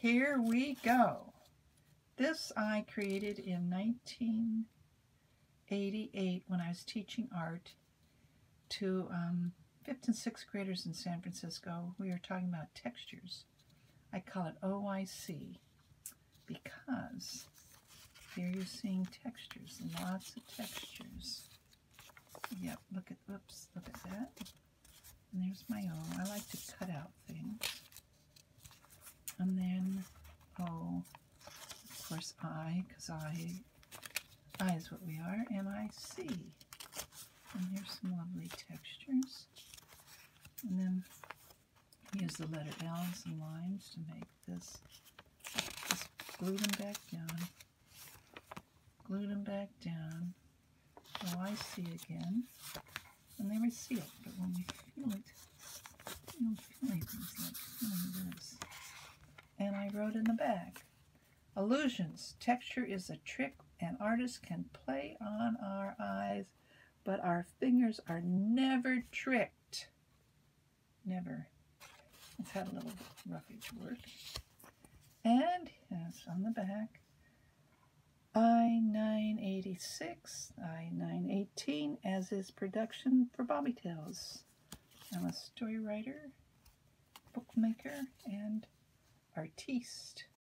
Here we go. This I created in 1988 when I was teaching art to 5th and 6th graders in San Francisco. We were talking about textures. I call it OIC because here you're seeing textures, lots of textures. Yep, look at that. And there's my O. I like to cut out things. And then O, of course I, because I is what we are, and I C. And here's some lovely textures. And then use the letter L and some lines to make this. Just glue them back down. Glue them back down. Oh, I see again. And they see it, but when you feel it, you don't feel anything. It's like feeling this. And I wrote in the back, illusions. Texture is a trick an artist can play on our eyes, but our fingers are never tricked. Never. Let's have a little roughage work. And yes, on the back, I-986, I-918, as is production for Bobby Tales. I'm a story writer, bookmaker, and artiste.